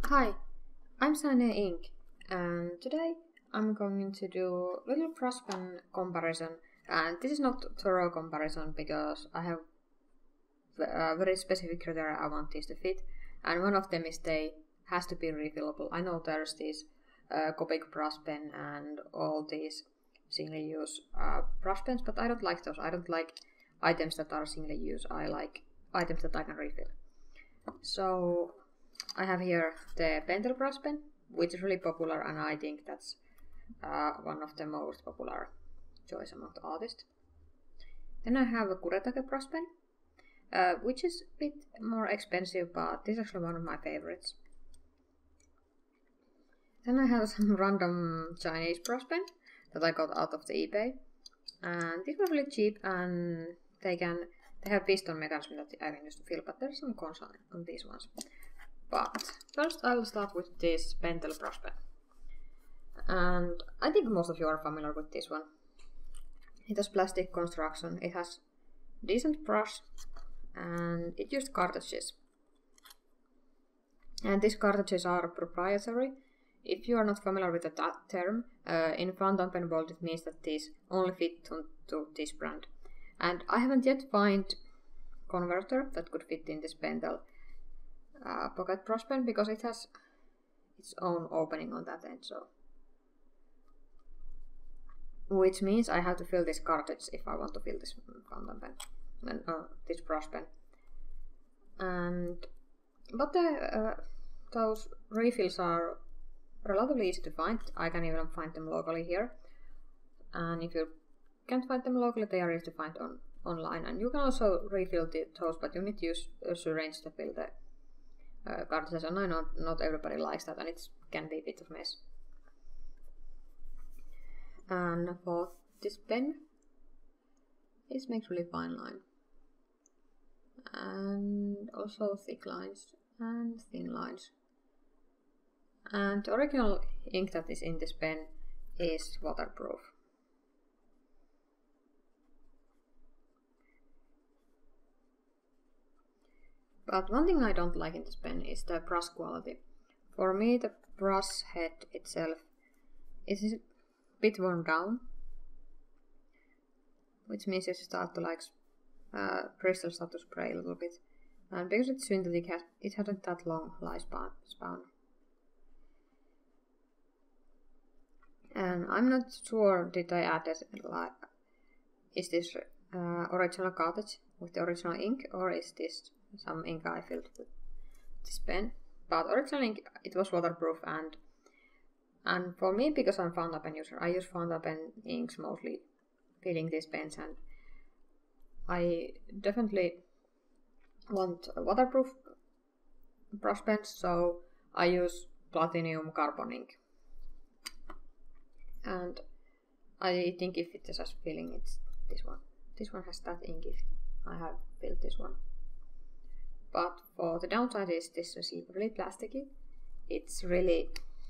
Hi, I'm Cyaneink, and today I'm going to do a little brush pen comparison. And this is not a thorough comparison because I have a very specific criteria I want these to fit, and one of them is they has to be refillable. I know there's this Pocket Brush Pen and all these single-use brush pens, but I don't like those. I don't like items that are single-use. I like items that I can refill. So I have here the Pentel Brush Pen, which is really popular, and I think that's one of the most popular choice among the artists. Then I have a Kuretake Brush Pen, which is a bit more expensive, but this is actually one of my favorites. Then I have some random Chinese brush pen that I got out of the eBay, and these were really cheap, and they have piston mechanism that I can use to fill, but there's some cons on these ones. But first I will start with this Pentel Brush Pen. And I think most of you are familiar with this one. It has plastic construction, it has decent brush, and it used cartridges. And these cartridges are proprietary. If you are not familiar with that term, in fountain pen world it means that these only fit to this brand. And I haven't yet found converter that could fit in this Pentel Pocket Brush Pen because it has its own opening on that end, so which means I have to fill this cartridge if I want to fill this fountain pen and this brush pen. But those refills are relatively easy to find. I can even find them locally here, and if you can't find them locally, they are easy to find online. And you can also refill those, but you need to use a syringe to fill the cartridges, and I know not everybody likes that, and it can be a bit of a mess. And for this pen, it makes really fine line, and also thick lines and thin lines. And the original ink that is in this pen is waterproof. But one thing I don't like in this pen is the brush quality. For me, the brush head itself is a bit worn down, which means you start to like bristles start to spray a little bit. And because it's synthetic, it hasn't that long lifespan. And I'm not sure did I add this, is this original cartridge with the original ink, or is this some ink I filled with this pen? But original ink, it was waterproof, and for me, because I'm fountain pen user, I use fountain pen inks mostly filling these pens, and I definitely want a waterproof brush pens, so I use platinum carbon ink. And I think if it is just filling, it's this one. This one has that ink if I have filled this one. But for the downside is this is really plasticky. It's really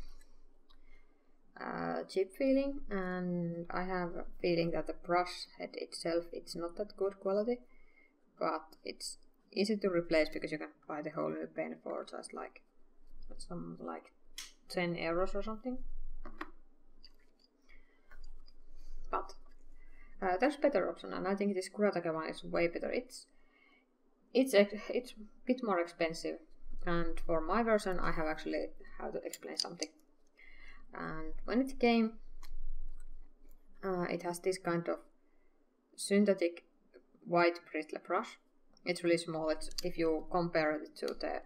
cheap feeling, and I have a feeling that the brush head itself, it's not that good quality, but it's easy to replace because you can buy the whole new pen for just like 10 euros or something. But there's better option, and I think this Kuretake one is way better. It's a bit more expensive, and for my version I have actually how to explain something. And when it came, it has this kind of synthetic white bristle brush. It's really small. If you compare it to the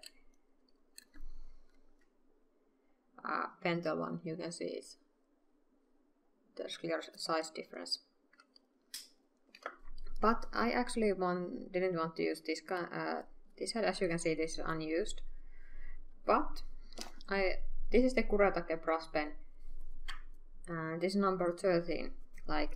Pentel one, you can see there's clear size difference. But I actually didn't want to use this head. As you can see, this is unused. But this is the Kuretake Brush Pen, and this is number 13. Like,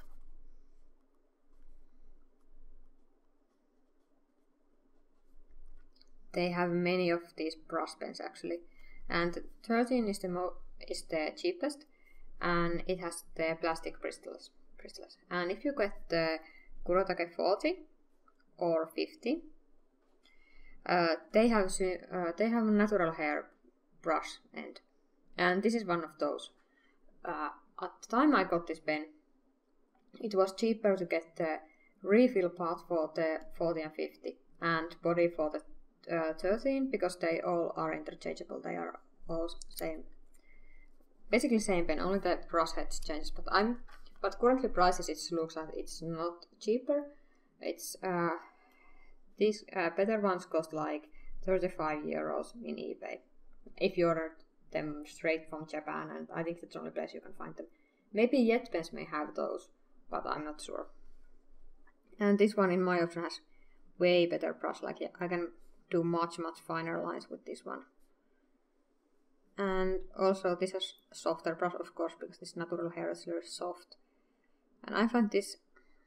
they have many of these brush pens actually, and 13 is the cheapest, and it has the plastic bristles. And if you get the Kuretake 40 or 50, they have natural hair brush end. And this is one of those. At the time I got this pen, it was cheaper to get the refill part for the 40 and 50 and body for the 13 because they all are interchangeable. They are all same, basically same pen, only the brush head changes. But currently prices it looks like it's not cheaper. It's these better ones cost like 35 euros in eBay if you order them straight from Japan, and I think that's the only place you can find them. Maybe JetPens may have those, but I'm not sure. And this one in my opinion has way better brush, like I can do much finer lines with this one. And also this has softer brush, of course, because this natural hair is very soft. And I find this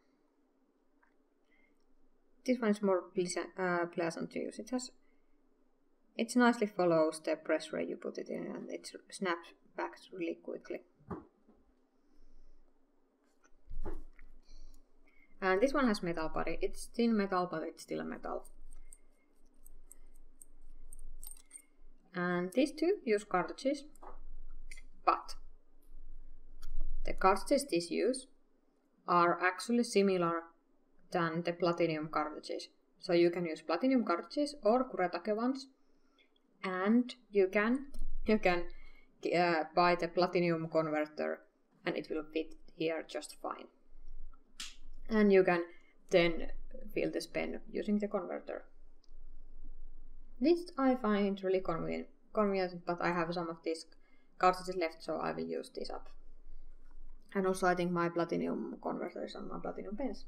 one is more pleasant to use. It nicely follows the press where you put it in, and it snaps back really quickly. And this one has metal body. It's thin metal, but it's still a metal. And these two use cartridges, but the cartridges these use are actually similar than the platinum cartridges. So you can use platinum cartridges or Kuretake ones, and you can buy the platinum converter, and it will fit here just fine. And you can then fill this pen using the converter. This I find really convenient, but I have some of these cartridges left, so I will use these up. And also I think my platinum converter is on my platinum pens.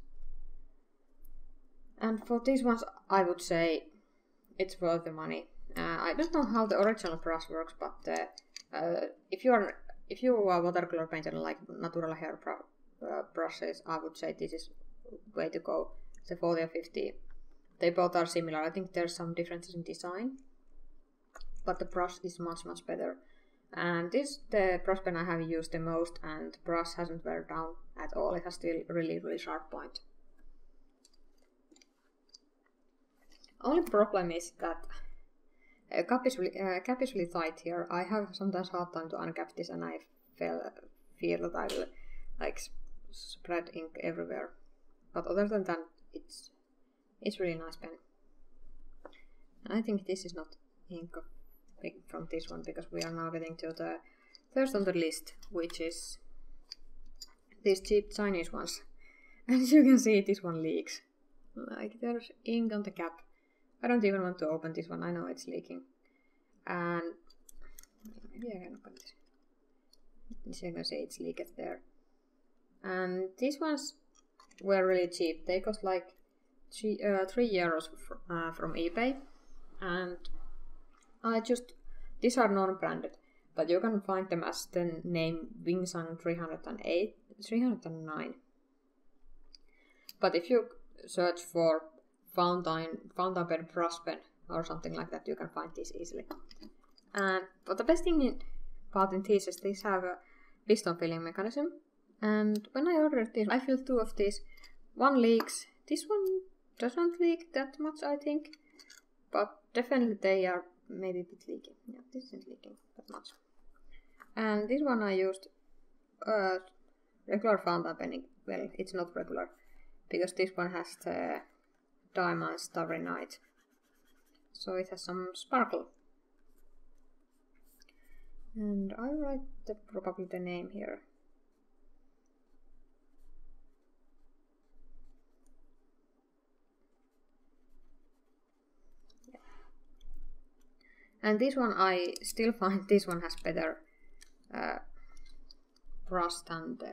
And for these ones I would say it's worth the money. I don't know how the original brush works, but if you are watercolor painter and like natural hair brushes, I would say this is way to go. The 40 or 50, they both are similar. I think there's some differences in design, but the brush is much better. And this the brush pen I have used the most, and the brush hasn't wear down at all. It has still really sharp point. Only problem is that cap is really tight here. I have sometimes hard time to uncap this, and I feel that I will like spread ink everywhere. But other than that, it's really nice pen. And I think this is not ink from this one, because we are now getting to the first on the list, which is these cheap Chinese ones. And as you can see, this one leaks. Like there's ink on the cap. I don't even want to open this one, I know it's leaking. And maybe I can open this. As you can see, it's leaked there. And these ones were really cheap. They cost like 3 euros from eBay. And these are non-branded, but you can find them as the name Wingsung 309. But if you search for fountain pen brush pen or something like that, you can find these easily. But the best thing about these is these have a piston filling mechanism, and when I ordered these, I filled 2 of these. One leaks. This one doesn't leak that much, I think, but definitely they are maybe a bit leaking. Yeah, this isn't leaking that much. And this one I used regular fountain pen. Well, it's not regular, because this one has the Diamond Starry Night, so it has some sparkle. And I'll write probably the name here. Yeah. And this one I still find this one has better brush than the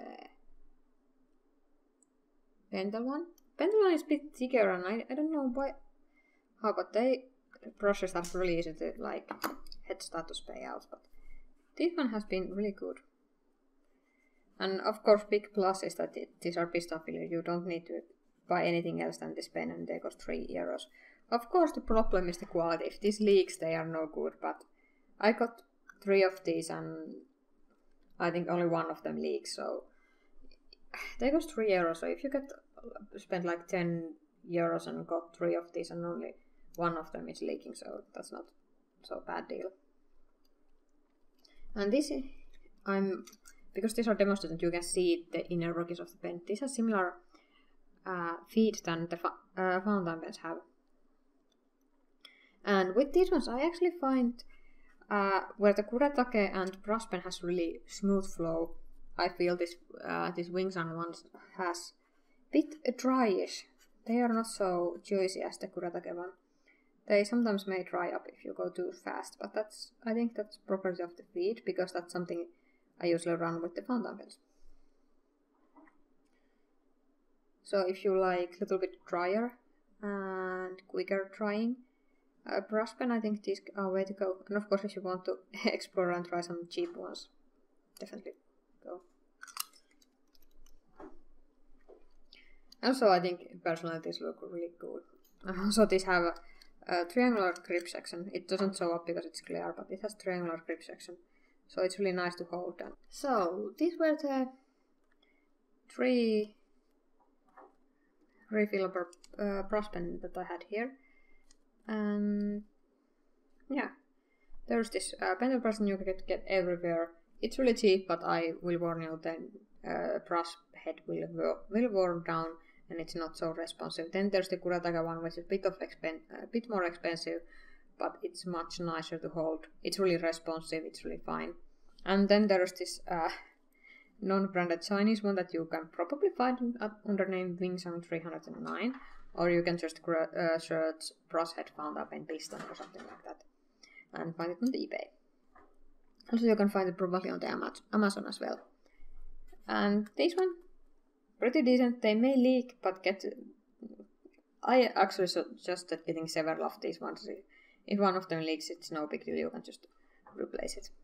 Pentel one. Pentel one is a bit thicker, and I don't know how, but brushes are really easy to like head start to spray out, but this one has been really good. And of course, big plus is that these are piston filler. You don't need to buy anything else than this pen, and they cost 3 euros. Of course, the problem is the quality. If this leaks, they are no good, but I got 3 of these, and I think only 1 of them leaks, so they cost 3 euros. So if you spend like 10 euros and got 3 of these, and only 1 of them is leaking, so that's not so bad deal. And this, because these are demonstrated, you can see the inner workings of the pen. This has similar feet than the fountain pens have. And with these ones, I actually find where the Kuretake and brush pen has really smooth flow, I feel this Wingsung one has a bit dryish. They are not so juicy as the Kuretake one. They sometimes may dry up if you go too fast, but I think that's property of the feed, because that's something I usually run with the fountain pens. So if you like a little bit drier and quicker drying brush pen, I think these are way to go. And of course, if you want to explore and try some cheap ones, definitely go. Also, I think personally these look really cool. Also, these have a triangular grip section. It doesn't show up because it's clear, but it has triangular grip section, so it's really nice to hold them. So these were the 3 refillable brush pen that I had here. And yeah, there's this Pentel brush you can get everywhere. It's really cheap, but I will warn you, then brush head will worn down and it's not so responsive. Then there's the Kuretake one, which is a bit more expensive, but it's much nicer to hold. It's really responsive, it's really fine. And then there's this non-branded Chinese one that you can probably find under name Wingsung 309, or you can just search brush head fountain pen piston or something like that and find it on the eBay. Also, you can find it probably on the Amazon as well. And this one, pretty decent. They may leak, but I actually suggested getting several of these ones. If one of them leaks, it's no big deal. You can just replace it.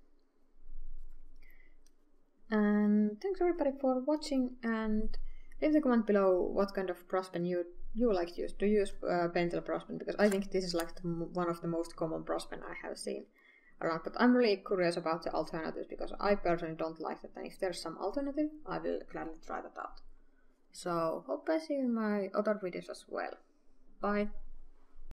And thanks everybody for watching, and leave a comment below what kind of brush pen you like to use. Do you use Pentel brush pen? Because I think this is like one of the most common brush pen I have seen around. But I'm really curious about the alternatives, because I personally don't like that. And if there's some alternative, I will gladly try that out. So hope I see you in my other videos as well. Bye.